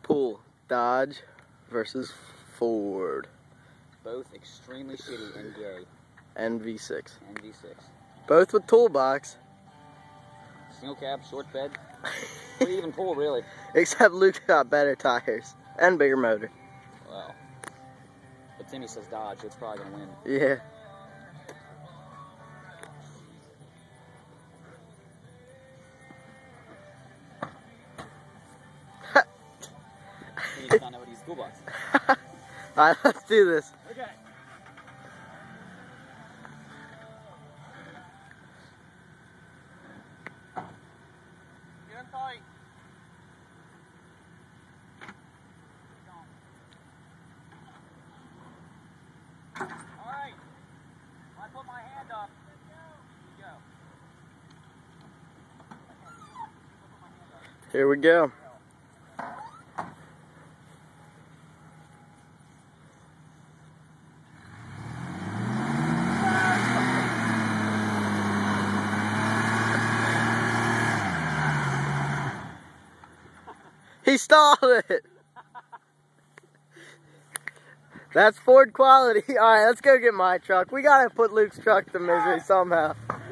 pool. Dodge versus Ford. Both extremely shitty and gay. And V6. And V6. Both with toolbox. Single cab, short bed. Pretty even pool, really. Except Luke got better tires. And bigger motor. Well. But Timmy says Dodge, so it's probably going to win. Yeah. We need to find out what he's toolbox. Alright, let's do this. Okay. Get him tight. Alright. When I put my hand up, go. Here we go. He stalled it. That's Ford quality. Alright, let's go get my truck. We gotta put Luke's truck to misery somehow.